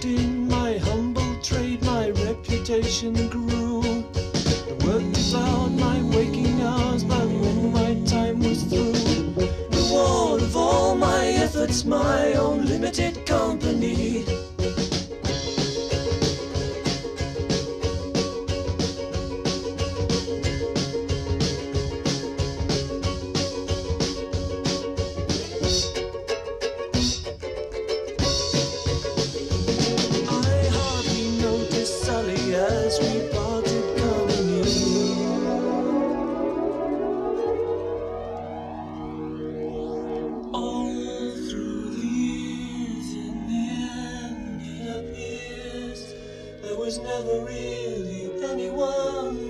engaged in my humble trade, my reputation grew. I worked about my waking hours, but when my time was through, reward of all my efforts, my own limited company. As we parted company, all through the years, in the end it appears there was never really anyone